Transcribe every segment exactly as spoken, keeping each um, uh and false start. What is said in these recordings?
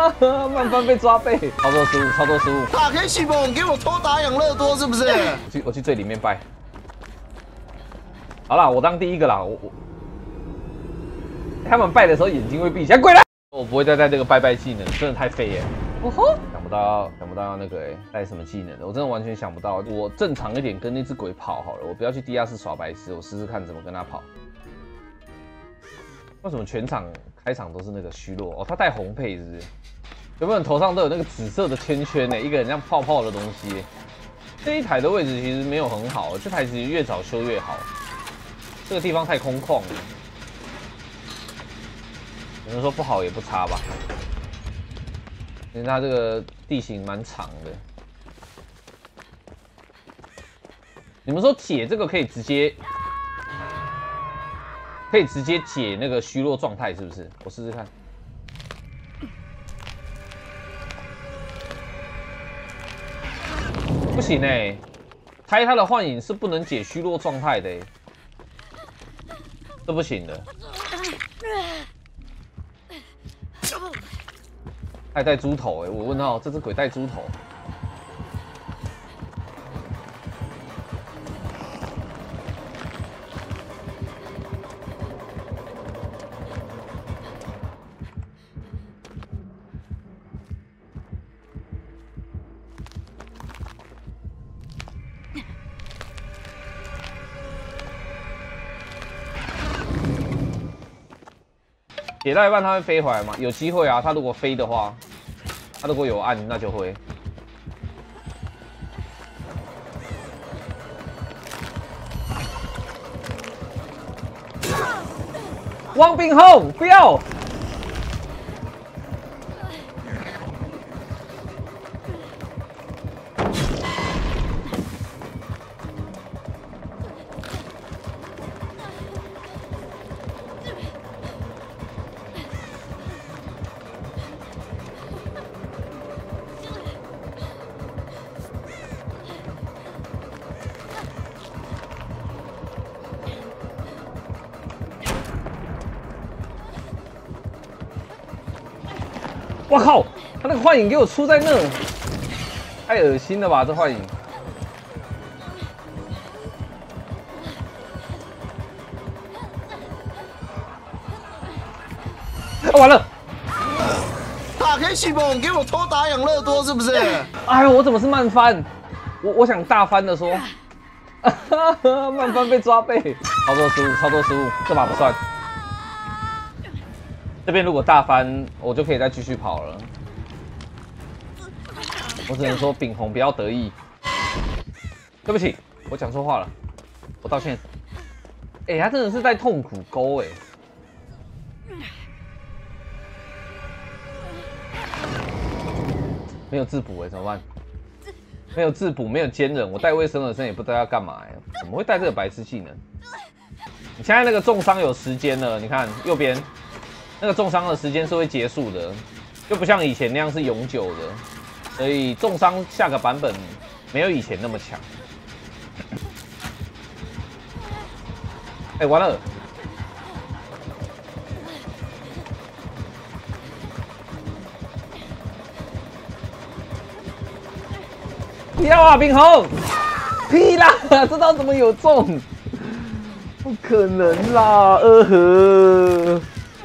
慢翻被抓背，操作失误，操作失误。 打开系统给我偷打养乐多是不是？ 我去，我去最里面拜。好啦，我当第一个啦。我我，他们拜的时候眼睛会闭起来，鬼来！我不会再带这个拜拜技能，真的太废耶。哦吼，想不到，想不到那个哎，带什么技能的？我真的完全想不到。我正常一点跟那只鬼跑好了，我不要去地下室耍白痴，我试试看怎么跟他跑。为什么全场开场都是那个虚弱？哦，他带红配是不是？有没有人头上都有那个紫色的圈圈呢？一个很像泡泡的东西。这一台的位置其实没有很好，这台其实越早修越好。这个地方太空旷了，有人说不好也不差吧？因为它这个地形蛮长的。你们说解这个可以直接？可以直接解那个虚弱状态，是不是？我试试看。不行哎、欸，开他的幻影是不能解虚弱状态的、欸，这不行的。还带猪头哎、欸，我问号，这只鬼带猪头。解到一半它会飞回来吗？有机会啊，它如果飞的话，它如果有按那就会。汪炳宏，不要！我靠！他那个幻影给我出在那，太恶心了吧！这幻影。啊、完了！ 打开系统给我偷打养乐多是不是？ 哎呦，我怎么是慢翻？我我想大翻的说，慢翻被抓背，操作失误，操作失误，这把不算。这边如果大翻，我就可以再继续跑了。我只能说炳宏不要得意。对不起，我讲错话了，我道歉。哎、欸，他真的是在痛苦沟哎、欸。没有自补哎、欸，怎么办？没有自补，没有坚韧，我带卫生而生也不知道要干嘛哎、欸，怎么会带这个白痴技能？你现在那个重伤有时间了，你看右边。那个重伤的时间是会结束的，就不像以前那样是永久的，所以重伤下个版本没有以前那么强。哎、欸，完了！不要啊，炳宏！屁啦，这刀怎么有中？不可能啦，呃呵。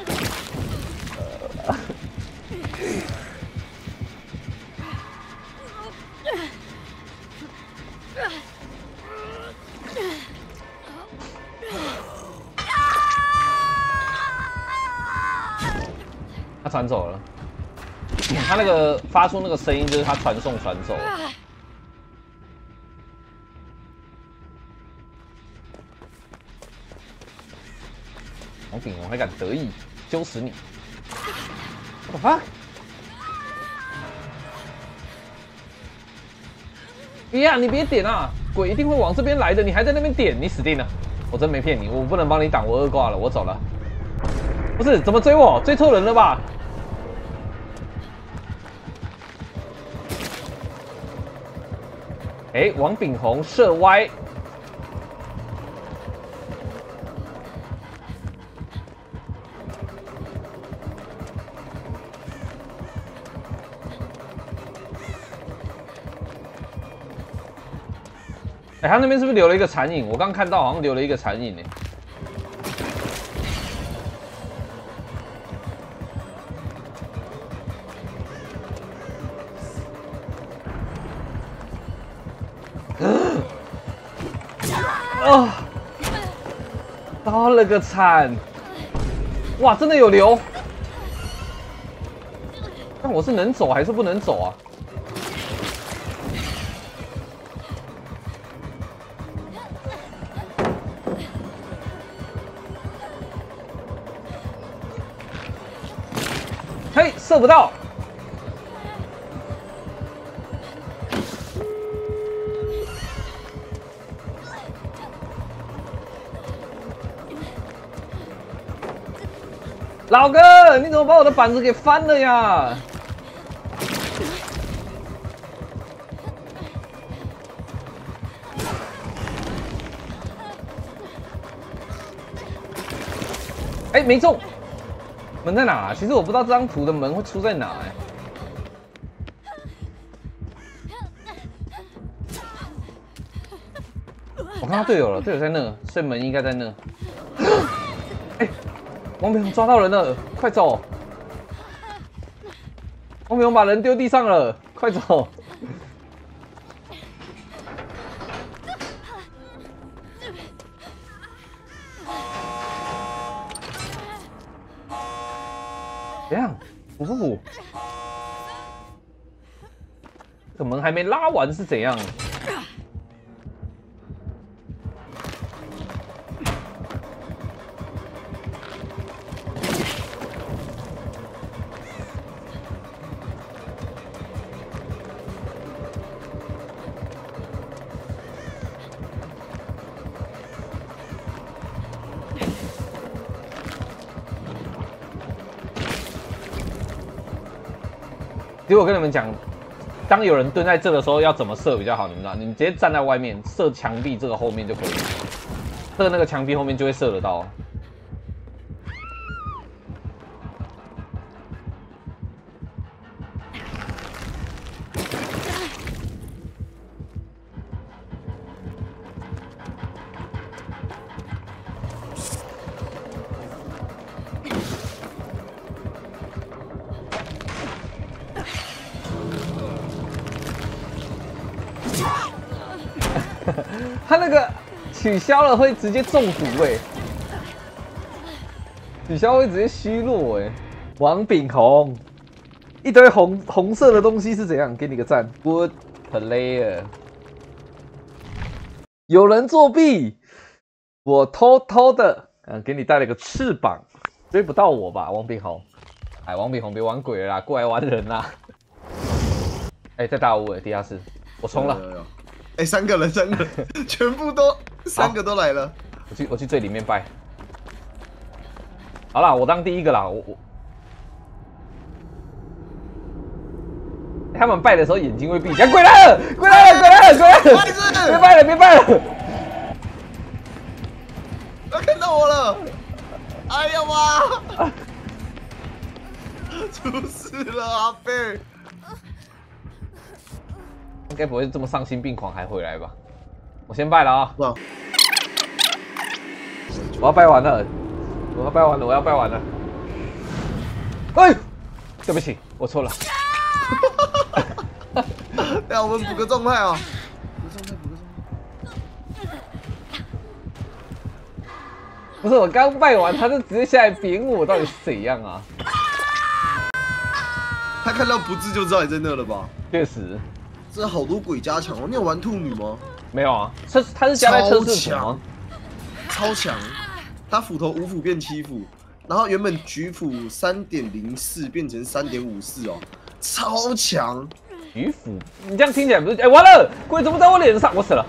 他传走了，他那个发出那个声音就是他传送传走。王炳宏还敢得意，揪死你！我的妈！哎呀，你别点啊！鬼一定会往这边来的，你还在那边点，你死定了！我真没骗你，我不能帮你挡，我二挂了，我走了。不是，怎么追我？追错人了吧？哎、欸，王炳宏射歪。 哎、欸，他那边是不是留了一个残影？我刚看到好像留了一个残影呢。哦，刀了个惨！哇，真的有流！但我是能走还是不能走啊？嘿，射不到！老哥，你怎么把我的板子给翻了呀？哎，没中。门在哪、啊？其实我不知道这张图的门会出在哪、欸。我看到队友了，队友在那，所以门应该在那。哎、欸，王培宏抓到人了，快走！王培宏把人丢地上了，快走！怎样？补不补？这门还没拉完是怎样？其实我跟你们讲，当有人蹲在这的时候，要怎么射比较好？你们知道？你们直接站在外面射墙壁这个后面就可以了，射那个墙壁后面就会射得到。他那个取消了会直接中毒哎、欸，取消会直接虚弱哎、欸。王炳宏，一堆红红色的东西是怎样？给你个赞 ，Good player。有人作弊，我偷偷的，嗯，给你带了个翅膀，追不到我吧，王炳宏。哎，王炳宏别玩鬼了啦，过来玩人啦。哎、欸，在大屋哎、欸，地下室，我冲了。 哎、欸，三个人，三个人，全部都三个都来了。 我去，我去最里面拜。好啦，我当第一个啦，我我。他们拜的时候眼睛会闭起来。鬼来了，鬼来了，鬼来了，鬼来了！别拜了，别拜了！ 他看到我了！哎呀妈！出事了，阿贝！ 应该不会这么丧心病狂还回来吧？我先拜了啊！我要拜完了，我要拜完了，我要拜完了。哎，对不起，我错了。 哎呀，我们补个状态啊！补个状态，补个状态。 不是我刚拜完，他就直接下来扁我，到底是怎样啊？ 他看到不治就知道你在那了吧？ 确实。 这好多鬼加强哦！你有玩兔女吗？ 没有啊，他他是加在测试吗？ 超强，他斧头五斧变七斧，然后原本举斧三点零四变成三点五四哦，超强！ 举斧，你这样听起来不是？哎、欸，完了，鬼怎么在我脸上？我死了！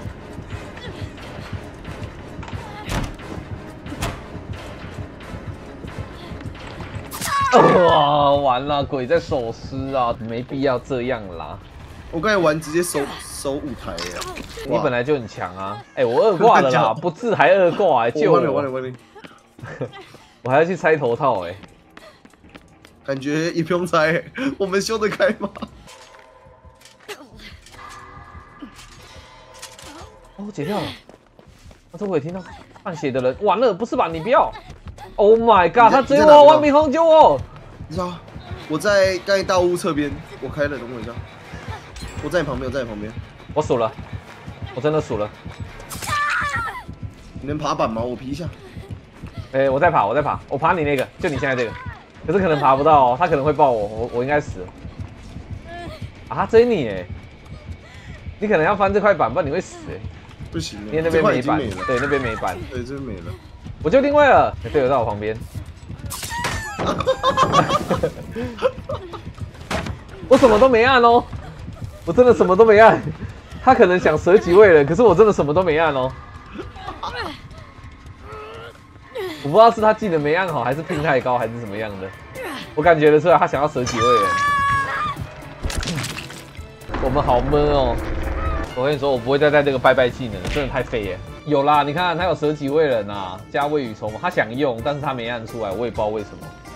哇，完了，鬼在手撕啊，没必要这样啦。 我刚才玩直接收收舞台耶！ 你本来就很强啊！哎、欸，我二挂了啦，不治还二挂、欸，救我！ 我完了完了！ 我还要去拆头套哎、欸， 感觉也不用拆、欸，我们修得开吗？ 哦，解掉了。啊，这我也听到换血的人，完了，不是吧？你不要 ！Oh my god， 他追我，万明红救我！ 你知道，我在刚才大屋侧边，我开了，等我一下。我在你旁边，我在你旁边。 我数了，我真的数了。 你能爬板吗？我皮一下。 哎、欸，我在爬，我在爬，我爬你那个，就你现在这个。可是可能爬不到哦，他可能会抱我，我我应该死了。啊，他追你哎！你可能要翻这块板，不然你会死哎。 不行， 因为那边没板，对，那边没板， 对，这边没了。 我就定位了，队友在我旁边。我什么都没按哦，我真的什么都没按。他可能想舍己为人，可是我真的什么都没按哦。我不知道是他技能没按好，还是拼太高，还是怎么样的。我感觉得出来，他想要舍己为人。我们好闷哦！我跟你说，我不会再带这个拜拜技能了，真的太废耶。有啦，你看他有舍己为人啊，加未雨绸缪，他想用，但是他没按出来，我也不知道为什么。